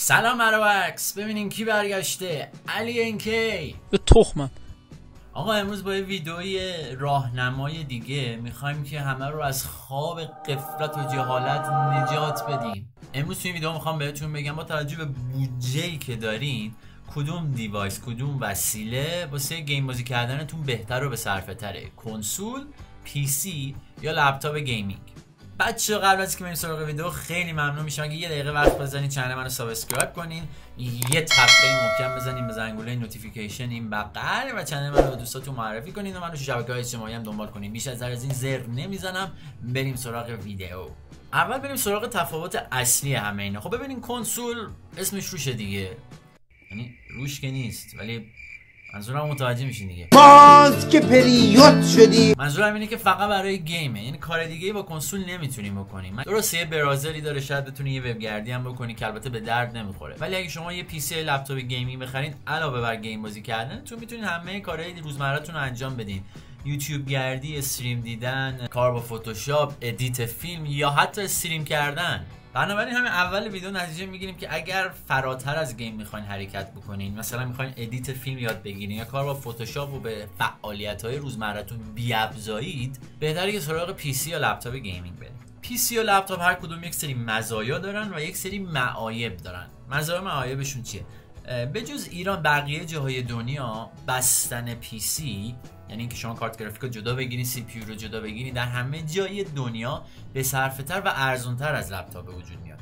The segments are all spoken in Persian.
سلام مروکس. ببینین کی برگشته. علی انکی به تخمم. آقا امروز با یه ویدئوی راهنمای دیگه میخوایم که همه رو از خواب غفلت و جهالت نجات بدیم. امروز توی این ویدئو میخوام بهتون بگم با توجه به بودجه‌ای که دارین کدوم دیوایس، کدوم وسیله واسه گیم بازی کردنتون بهتر و به صرفه تره، کنسول، پی سی یا لپتاپ گیمینگ. بچه قبل از که بریم سراغ ویدیو خیلی ممنون میشم اگه یه دقیقه وقت بزنید چنل منو سابسکرایب کنین، یه تپه محکم بزنین به زنگوله نوتیفیکیشن این بغل و چنل منو به دوستاتون معرفی کنین و منو تو شبکه‌های اجتماعی هم دنبال کنین. بیش از این زر نمیزنم، بریم سراغ ویدیو. اول بریم سراغ تفاوت اصلی همه اینا. خب ببینین کنسول اسمش روشه دیگه، یعنی روش که نیست ولی منظورم متوجه میشین دیگه. باز که پریود شدی. منظورم اینه که فقط برای گیمه، یعنی کار دیگه ای با کنسول نمیتونیم بکنیم. درسته یه براوزری داره، شاید بتونی یه وبگردی هم بکنی که البته به درد نمیخوره، ولی اگه شما یه پی سی لپتاپ گیمینگ بخرید علاوه بر گیم بازی کردن تو میتونید همه کارهای روزمره‌تون رو انجام بدین. یوتیوب گردی، استریم دیدن، کار با فتوشاپ، ادیت فیلم یا حتی استریم کردن. بنابراین همین اول ویدیو نتیجه میگیریم که اگر فراتر از گیم میخواین حرکت بکنین، مثلا میخواین ادیت فیلم یاد بگیرین یا کار با فتوشاپ و به فعالیت‌های روزمره‌تون بیابزایید، بهتره که سراغ پی سی یا لپتاپ گیمینگ برید. پی سی یا لپتاپ هر کدوم یک سری مزایا دارن و یک سری معایب دارن. مزایا و معایبشون چیه؟ به جز ایران بقیه جاهای دنیا بستن پی سی، یعنی اینکه شما کارت گرافیک رو جدا بگیرید، سی پی یو رو جدا بگیرید، در همه جای دنیا به صرفه‌تر و ارزان‌تر از لپتاپ به وجود میاد.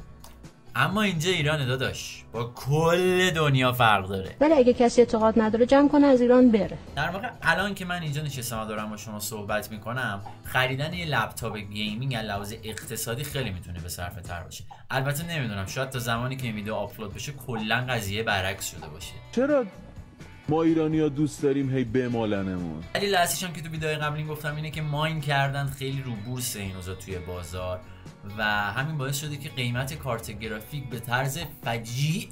اما اینجا ایران داداش با کل دنیا فرق داره. ولی اگه کسی اعتقاد نداره جمع کنه از ایران بره. در واقع الان که من اینجا نشستم و دارم با شما صحبت میکنم، خریدن یه لپتاپ گیمینگ از لحاظ اقتصادی خیلی میتونه به صرفه‌تر باشه. البته نمیدونم، شاید تا زمانی که این ویدیو آپلود بشه کلا قضیه برعکس شده باشه. چرا ما ایرانی‌ها دوست داریم هی بمالنمون؟ دلیل اصلیش هم که تو ویدیوهای قبلی گفتم اینه که ماین کردن خیلی رو بورس این روزا توی بازار و همین باعث شده که قیمت کارت گرافیک به طرز فجیع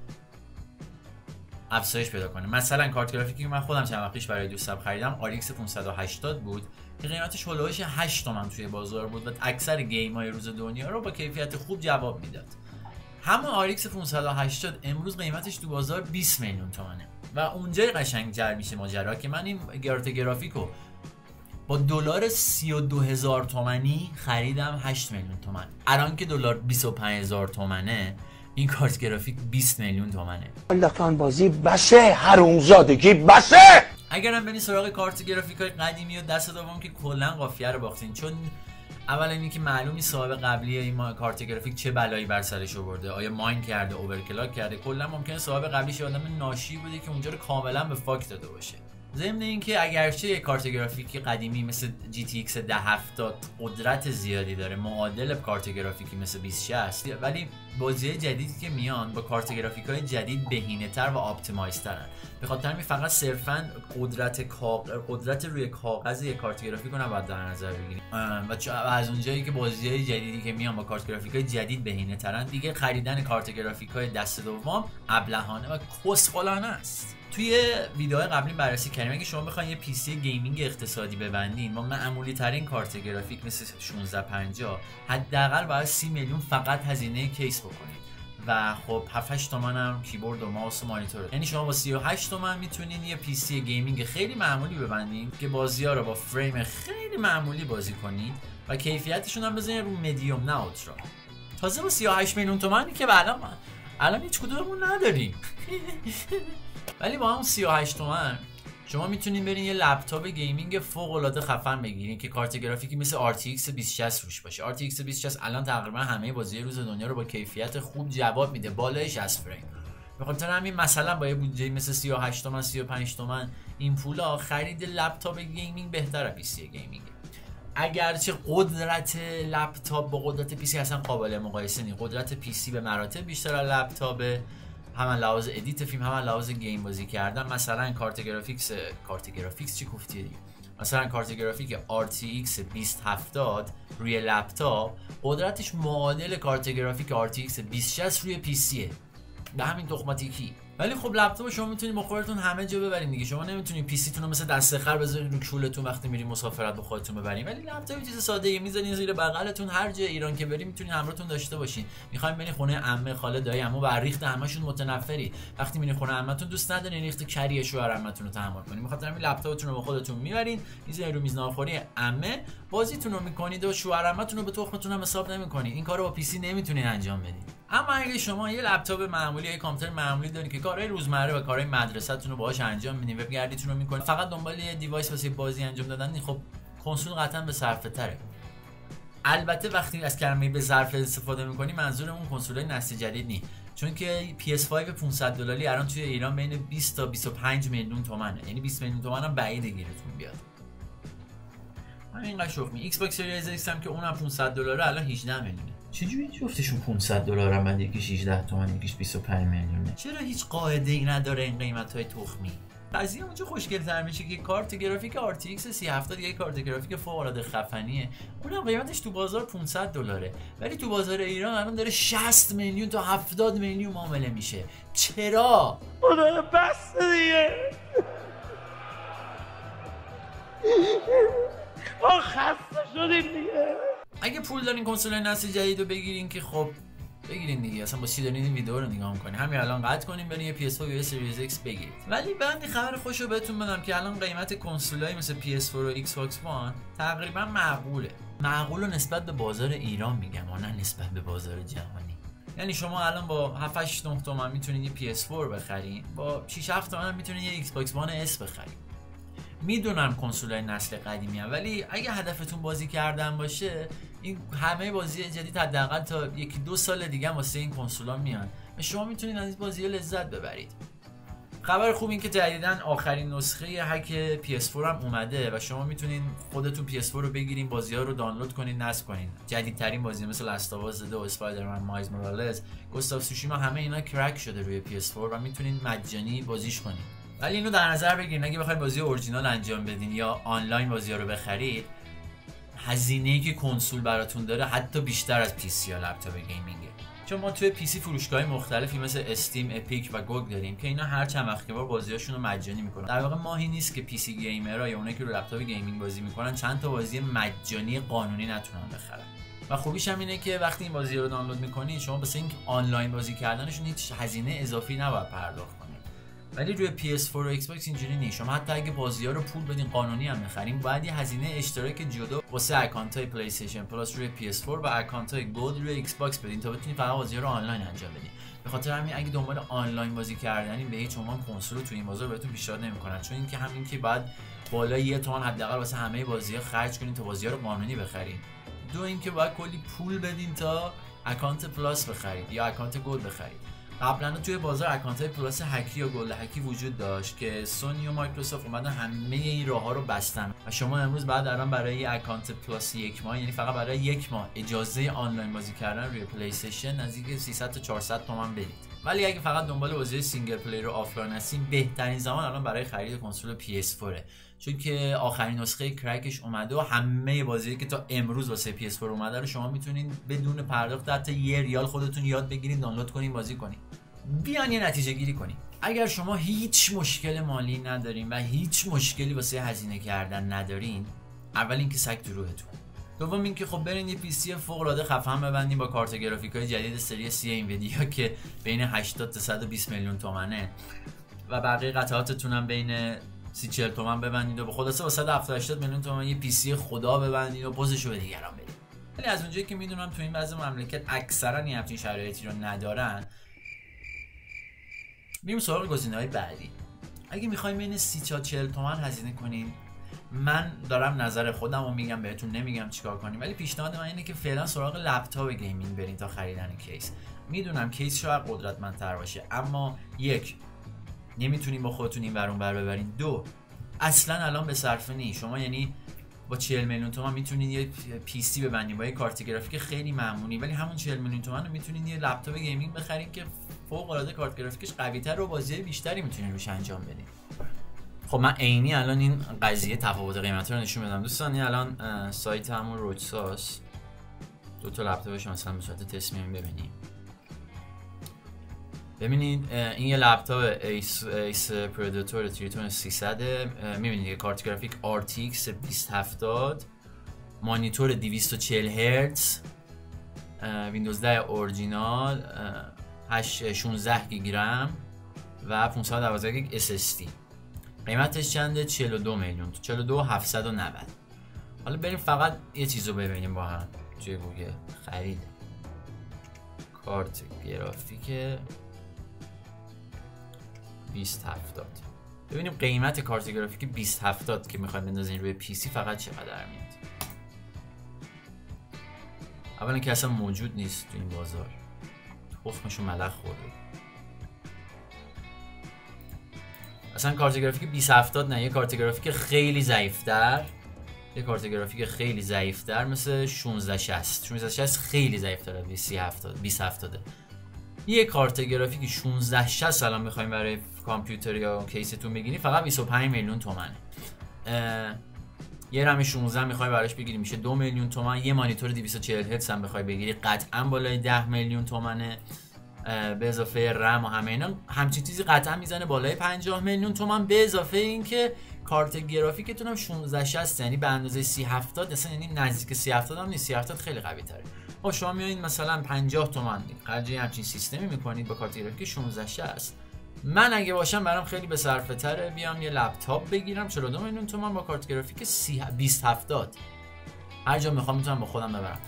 افزایش پیدا کنه. مثلا کارت گرافیکی که من خودم چند وقت پیش برای دوستم خریدم RX 580 بود که قیمتش هولوش 8 تومن توی بازار بود و اکثر گیم‌های روز دنیا رو با کیفیت خوب جواب میداد. همون RX 580 امروز قیمتش تو بازار 20 میلیون تومنه و اونجای قشنگ جر میشه ماجرا که من این کارت گرافیکو با دلار 32,000 تومانی خریدم 8 میلیون تومن. الان که دلار 25,000 تومنه این کارت گرافیک 20 میلیون تومنه. لکان بازی بسه، حرومزادگی بسه. اگرم برین سراغ کارت گرافیکای قدیمی و دست دوم که کلا قافیه رو باختین، چون اولا اینکه معلومی صاحب قبلی این کارت گرافیک چه بلایی بر سرش آورده، آیا ماین کرده، اوورکلاک کرده، کلا ممکنه صاحب قبلیش آدم ناشی بوده که اونجا رو کاملا به فاک داده باشه. ضمن اینکه اگرچه یک کارت گرافیکی قدیمی مثل GTX 1070 قدرت زیادی داره معادل کارت گرافیکی مثل 2060، ولی بازی‌های جدیدی که میان با کارت گرافیک‌های جدید بهینه‌تر و آپتیمایزترن. به خاطر همین فقط صرفاً قدرت روی کاغذ یک کارت گرافیک رو نباید در نظر بگیریم و از اونجایی که بازی‌های جدیدی که میان با کارت گرافیک‌های جدید بهینه‌ترن، دیگه خریدن کارت گرافیک‌های دست دوم ابلهانه و کسخلانه است. توی ویدیوهای قبلی بررسی کردیم اگه شما بخواید یه پی سی گیمینگ اقتصادی ببندین با معمولی ترین کارت گرافیک مثل 1650 حداقل باید 30 میلیون فقط هزینه کیس بکنید و خب 7-8 تومن هم کیبورد و ماوس و مانیتور. یعنی شما با 38 تومن میتونین یه پی سی گیمینگ خیلی معمولی ببندین که بازی‌ها رو با فریم خیلی معمولی بازی کنید و کیفیتشون هم بزنید رو مدیوم نه اولترا. تازه با 38 میلیون تومانی که الان هیچ کدوممون نداریم. ولی با همون 38 تومن شما میتونین برین یه لپتاپ گیمینگ فوق العاده خفن بگیرین که کارت گرافیکی مثل RTX 2060 روش باشه. RTX 2060 الان تقریبا همه بازی روز دنیا رو با کیفیت خوب جواب میده، بالای 60 فریم. به خاطر همین مثلا با یه بودجه مثل 38 تومن 35 تومن این پولا خرید لپتاپ گیمینگ بهتره از پی سی گیمینگ. اگرچه قدرت لپتاپ با قدرت پی سی اصلا قابل مقایسه نیست. قدرت پی سی به مراتب بیشتر از لپتاپ، هم لحاظ ادیت فیلم هم لحاظ گیم بازی کردن. مثلا کارت گرافیکس چی گفتیه دیگه؟ مثلا کارت گرافیک RTX 2070 روی لپتاپ قدرتش معادل کارت گرافیک RTX 2060 روی پی سیه. به همین تخماتیکی. ولی خب لپتاپ شما میتونید با خودتون همه جا ببرین دیگه. شما نمیتونید پی سی تون رو مثل دسته خر بذارین رو کولتون وقتی میرین مسافرت با خودتون ببرین، ولی لپتاپ چیز ساده‌ای میذارین زیر بغلتون، هر جای ایران که برین میتونین همراهتون داشته باشین. میخواین برین خونه عمه، خاله، دایی، عمو و ریخت همشون متنفری، وقتی میرین خونه عمتون دوست ندارین ریخت کری شوهر عمتون رو تحمل کنین، میخاطر همین لپتاپتون رو با خودتون میبرین میذارین رو میز ناهارخوری عمه، بازیتون رو میکنید و شوهر عمتون رو به تخمتون هم حساب نمیکنین. این کارو با پی سی نمیتونین انجام بدین. اما اگه شما یه لپتاپ معمولی یا کامپیوتر معمولی دارین که کارهای روزمره و کارهای مدرسه‌تون رو باهاش انجام میدین، وب گردیتون رو میکنین، فقط دنبال یه دیوایس واسه بازی انجام دادن، خب کنسول قطعا به صرفه تره. البته وقتی از کلمه به ظرف استفاده میکنی منظور اون کنسولای نسل جدید نیست، چون که PS5 $500 الان توی ایران بین 20 تا 25 میلیون تومنه، یعنی 20 میلیون تومن هم بعید گیرتون بیاد. اینقدر شوخی. ایکس باکس سری ایکس هم که اونم $500 الان 18 میلیونه. چجوری جفتشون $500 هم بعد یکیش 18 تومن یکیش 25 میلیونه؟ چرا هیچ قاعده ای نداره این قیمت‌های تخمی؟ قضیه اونجا خوشگل‌تر میشه که کارت گرافیک RTX 3070 یه کارت گرافیک فوق‌العاده خفنیه، اونم قیمتش تو بازار $500، ولی تو بازار ایران الان داره 60 میلیون تا 70 میلیون معامله میشه. چرا؟ خدا بس دیگه. ما خسته شدیم دیگه. اگه پول دارین کنسول نسل جدید رو بگیرین که خب بگیرین دیگه، اصلا با چی دارین این ویدیو رو نگاه میکنین؟ همین الان قطع کنین برین یه PS4 یا سریز X بگیرید. ولی بعد خبر خوشو بهتون بدم که الان قیمت کنسولای مثل PS4 و Xbox One تقریبا معقوله. معقول نسبت به بازار ایران میگم، نه نسبت به بازار جهانی. یعنی شما الان با 7-8 تومن میتونید یه PS4 بخرین، با 6-7 تومن میتونید یه Xbox One S بخرید. میدونم کنسولای نسل قدیمی هم، ولی اگه هدفتون بازی کردن باشه این همه بازی جدید حداقل تا 1-2 سال دیگه واسه این کنسولا میان و شما میتونید از این بازی‌ها لذت ببرید. خبر خوب این که جدیداً آخرین نسخه هک PS4 هم اومده و شما میتونید خودتون PS4 رو بگیرین، بازی‌ها رو دانلود کنین، نصب کنین. جدیدترین بازی مثل لاست آف اس 2، اسپایدرمن، مایلز مورالز، گوست آف سوشیما همه اینا کرک شده روی PS4 و میتونین مجانی بازیش کنین. ولی اینو در نظر بگیرین اگه بخواید بازی اورجینال انجام بدین یا آنلاین بازی‌ها رو بخرید، هزینه‌ای که کنسول براتون داره حتی بیشتر از پی سی یا لپتاپ گیمینگه. چون ما توی پی سی فروشگاه‌های مختلفی مثل استیم، اپیک و گوگ داریم که اینا هر چند وقت که بار بازی‌هاشون رو مجانی میکنن. در واقع ماهی نیست که پی سی گیمرها یا اونایی که رو لپتاپ گیمینگ بازی میکنن چند تا بازی مجانی قانونی نتونن بخرن. و خوبیش هم اینه که وقتی این بازی رو دانلود میکنید شما واسه اینکه آنلاین بازی کردنشون هیچ هزینه اضافی نباید پرداخت کنید. ولی روی PS4 و Xbox اینجوری نیست. شما حتی اگه بازی‌ها رو پول بدین قانونی هم بخرین، باید یه هزینه اشتراک جدا واسه اکانت‌های پلی استیشن پلاس روی PS4 و اکانت‌های گولد روی Xbox بدین تا بتونید فقط بازی‌ها رو آنلاین انجام بدین. به خاطر همین اگه دنبال آنلاین بازی کردنین به هیچ عنوان کنسول رو تو این بازار بهتون پیشنهاد نمی‌کنن، چون اینکه همین که بعد بالای 1 تومن حداقل واسه همه بازی‌ها خرج کنین تا بازی‌ها رو قانونی بخرین. دو اینکه باید کلی پول بدین تا اکانت پلاس بخرید یا اکانت گولد بخرید. قبلا توی بازار اکانت‌های پلاس هکی یا گلد هکی وجود داشت که سونی و مایکروسافت اومدن همه این راه‌ها رو بستن و شما امروز بعد الان برای یه اکانت پلاس 1 ماه، یعنی فقط برای 1 ماه اجازه آنلاین بازی کردن روی پلی استیشن نزدیک 300 تا 400 تومان بدید. ولی اگه فقط دنبال بازی سینگل پلیر و آفلاین هستین، بهترین زمان الان برای خرید کنسول PS4 چون که آخرین نسخه کرکش اومده و همه بازیایی که تا امروز واسه PS4 اومده رو شما میتونین بدون پرداخت حتی $1 خودتون یاد بگیرین، دانلود کنین، بازی کنین. بیان یه نتیجه گیری کنیم. اگر شما هیچ مشکل مالی ندارین و هیچ مشکلی واسه هزینه کردن ندارین، اول اینکه سگ تو روحتون، دوم اینکه خب برین یه پی سی فوق العاده خفن ببندین با کارت گرافیکای جدید سری سی اینویدیا که بین 80 تا 120 میلیون تومنه و بقیه قطعاتتون هم بین 30-40 تومن ببندید و به خلاصه با 170-80 میلیون تومن یه پی سی خدا ببندید و پوزشو به دیگران بدید. ولی از اونجایی که میدونم تو این بعضی مملکت اکثرا این همچین شرایطی رو ندارن، میریم سراغ گزینه‌های بعدی. اگه میخوایم بین 30 تا 40 تومن هزینه کنین، من دارم نظر خودم رو میگم بهتون، نمیگم چیکار کنیم، ولی پیشنهاد من اینه که فعلا سراغ لپتاپ گیمینگ برین تا خریدن کیس. میدونم کیس شاید قدرتمندتر باشه، اما یک، نمیتونین با خودتون این ور اون ور ببرین. دو، اصلا الان به صرفه نیست. شما یعنی با 40 میلیون تومان میتونین یه پی سی ببندین با یه کارت گرافیک خیلی معمولی، ولی همون 40 میلیون تومان رو میتونین یه لپتاپ گیمینگ بخرین که فوق العاده کارت گرافیکش قوی‌تر و بازی بیشتری میتونین روش انجام بدین. خب من عینی الان این قضیه تفاوت قیمت رو نشون بدم دوستان. این الان سایت همون روچساس، دو تا لپتاپش مثلا به صورت تست میایم ببینیم. ببینید این یه لپتاپ ایس پرداتور تریتون 300. میبینید که کارت گرافیک RTX 2070، مانیتور 240 هرتز، ویندوز 10 اورجینال، 16 گیگ رم و 512 گیگ SSD. قیمتش چنده؟ 42 میلیون، 42,790. حالا بریم فقط یه چیزو ببینیم با هم توی گوگل. خرید کارت گرافیک 2070. ببینیم قیمت کارت گرافیک 2070 که میخوایم بندازین روی PC فقط چقدر میاد. اولا که اصلا موجود نیست تو این بازار، تخمشو ملخ خورده. اصلا کارت گرافیک 2070 نه، یه کارت گرافیک خیلی ضعیف‌تر، یه کارت گرافیک خیلی ضعیف‌تر مثل 1660 خیلی ضعیف‌تر از 2070. یه کارت گرافیک 1660 الان می‌خوایم برای کامپیوتر یا کیستون بگیری فقط 25 میلیون تومنه. یه رم 16 می‌خوای براش بگیری میشه 2 میلیون تومن. یه مانیتور 240 هرتز هم بخوای بگیری قطعاً بالای 10 میلیون تومنه، به اضافه رم و همه اینا همچین چیزی قطعا میزنه بالای 50 میلیون تومان. به اضافه اینکه کارت گرافیکتون هم 1660 یعنی به اندازه 3070 اصلا، یعنی نزدیک 3070 هم نیست، 3070 خیلی قوی تره. خب شما میایین مثلا 50 تومان خرج همچین سیستمی میکنید با کارت گرافیک 1660. من اگه باشم برام خیلی به صرفه تره بیام یه لپتاپ بگیرم 42 میلیون تومان با کارت گرافیک 2070. هر جا میخوام میتونم با خودم ببرم.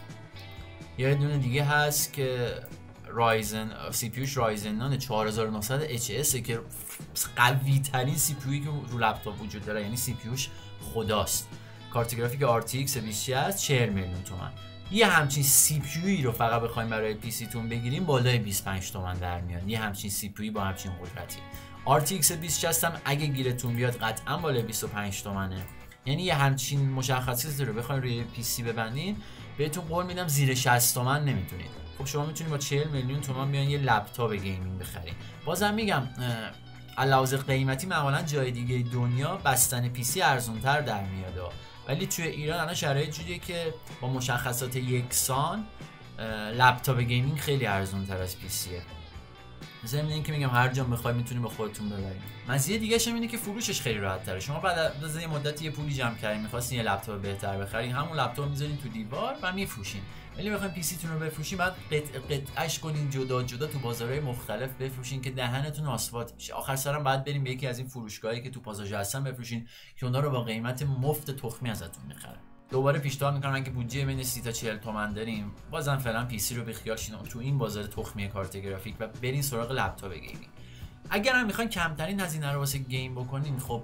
یه دونه دیگه هست که رایزن سی پی یوش رایزن 4900 HS که قوی ترین سی پی یویی که رو لپتاپ وجود داره، یعنی سی پی یوش خداست. کارت گرافیک RTX 2060 40 میلیون تومان. یه همچین سی پی یویی رو فقط بخوایم برای پی سی تون بگیریم بالای 25 تومن در میاد. یه همچین سی پی یویی با همچین قدرتی. RTX 2060 هم اگه گیرتون بیاد قطعا بالای 25 تومنه. یعنی یه همچین مشخصاتی رو بخواید روی پی سی ببندین بهتون قول میدم زیر 60 تومن نمیتونید. خب شما میتونید با 40 میلیون تومان بیان یه لپتاپ گیمینگ بخرید. بازم میگم علاوه قیمتی معمولا جای دیگه دنیا بستن پی سی ارزان‌تر در میاد، ولی توی ایران الان شرایط جوریه که با مشخصات یکسان لپتاپ گیمینگ خیلی ارزان‌تر از پی سیه. ضمن اینکه میگم هر جا بخواید میتونید با خودتون ببرید. مزیه دیگه اش اینه که فروشش خیلی راحت تره. شما بعد از یه مدتی یه پولی جمع کردین می‌خواستین یه لپتاپ بهتر بخرید، همون لپتاپ می‌ذارین تو دیوار و میفروشین. ولی بخواید پی سی تون رو بفروشین بعد قطعش کنین جدا جدا تو بازارهای مختلف بفروشین که دهنتون آسفالت بشه. آخر سرم بعد بریم به یکی از این فروشگاهایی که تو پاساژ هستن بفروشین که اونا رو با قیمت مفت تخمی ازتون می‌خرن. دوباره پیشنهاد میکنم اگه بودجه بین 30 تا 40 تومن داریم بازم فعلا پی سی رو بیخیال شین تو این بازار تخمی کارت گرافیک و برین سراغ لپتاپ گیمینگ. اگر هم میخواین کمترین هزینه رو واسه گیم بکنین، خب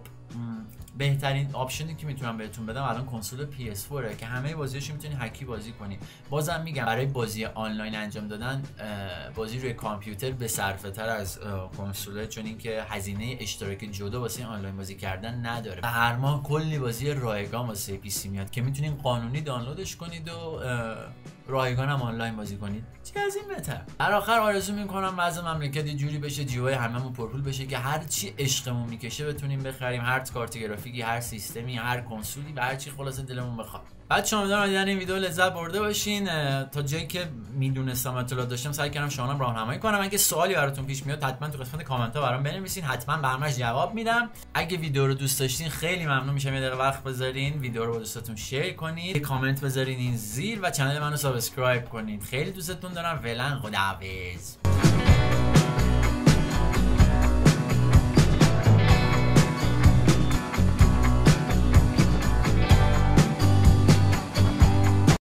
بهترین آپشنی که میتونم بهتون بدم الان کنسول PS4 که همه بازیاشو میتونید هکی بازی کنید. بازم میگم برای بازی آنلاین انجام دادن بازی روی کامپیوتر به صرفه تر از کنسوله، چون اینکه هزینه اشتراک جدا واسه آنلاین بازی کردن نداره. هر ماه کلی بازی رایگان واسه پی سی میاد که میتونید قانونی دانلودش کنید و رایگان هم آنلاین بازی کنید. چه از این بهتر. در آخر آرزو میکنم وضع مملکت یه جوری بشه جیبای هممون پرپول بشه که هر چی عشقمون میکشه بتونیم بخریم، هر کارت گرافیکی، هر سیستمی، هر کنسولی و هر چی خلاصه دلمون بخواد. بچه‌ها امیدوارم از دیدن این ویدیو لذت برده باشین. تا جایی که میدونستم اطلاعات داشتم سعی کردم شما رو راهنمایی کنم. اگه سوالی براتون پیش میاد حتما تو قسمت کامنت ها برام بنویسین، حتما به همش جواب میدم. اگه ویدیو رو دوست داشتین خیلی ممنون میشم یه دقیقه وقت بذارین ویدیو رو با دوستاتون شیر کنید، یه کامنت بذارین این زیر و کانال منو سابسکرایب کنید. خیلی دوستتون دارم. فعلا خداحافظ.